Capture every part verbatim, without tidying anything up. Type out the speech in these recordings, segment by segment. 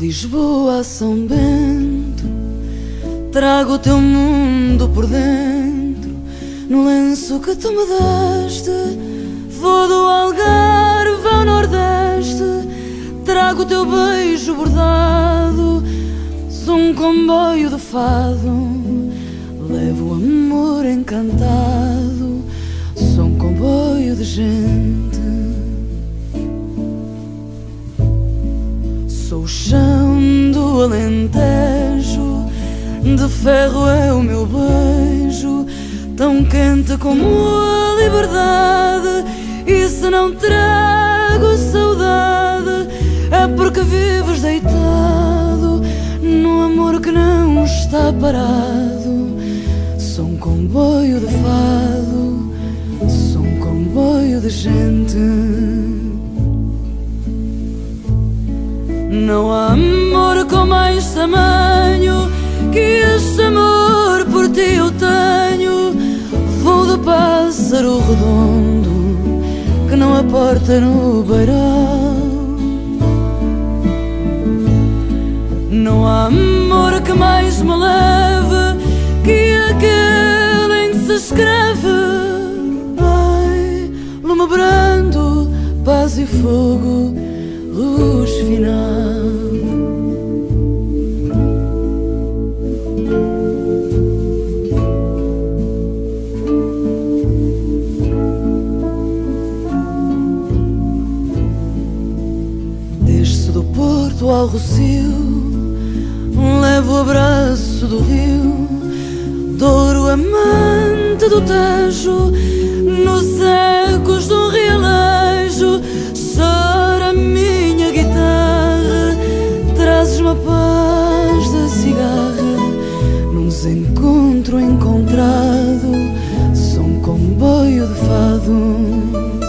Lisboa a São Bento, trago o teu mundo por dentro, no lenço que tu me deste. Vou do Algarve ao Nordeste, trago o teu beijo bordado. Sou um comboio de fado, levo o amor encantado. Sou um comboio de gente. Sou o chão do Alentejo, de ferro é o meu beijo, tão quente como a liberdade. E se não trago saudade, é porque vives deitado num amor que não está parado. Sou um comboio de fado, sou um comboio de gente. Não há amor com mais tamanho que este amor por ti eu tenho. Vou de pássaro redondo que não aporta no beiral. Não há amor que mais me leve que aquele em que se escreve: ai, lume brando, paz e fogo, luz final. Desce do Porto ao Rocio, levo o abraço do rio, Douro amante do Tejo, nos ecos do rialejo. Chora a minha guitarra, trazes-me a paz da cigarra, num desencontro encontrado. Sou um comboio de fado.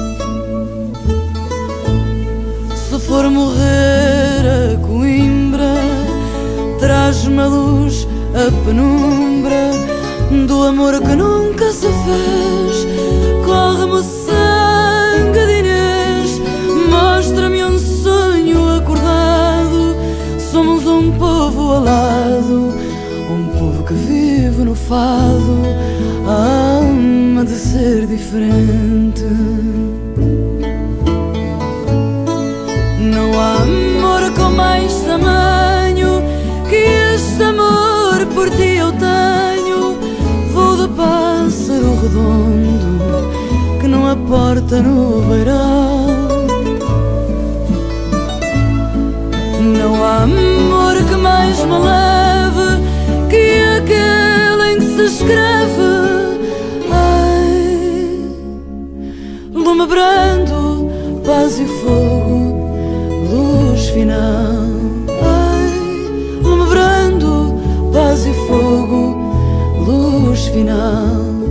Se for morrer a Coimbra, traz-me a luz, a penumbra do amor que nunca se fez. Corre-me o sangue de Inês, mostra-me um sonho acordado. Somos um povo alado, um povo que vive no fado, a alma de ser diferente. Não há amor com mais tamanho que este amor por ti eu tenho. Vou de pássaro redondo que não aporta no beiral. Não há amor que mais me leve que aquele em que se escreve: ai, lume brando, paz e fogo, luz final. Ai, lume brando, paz e fogo, luz final.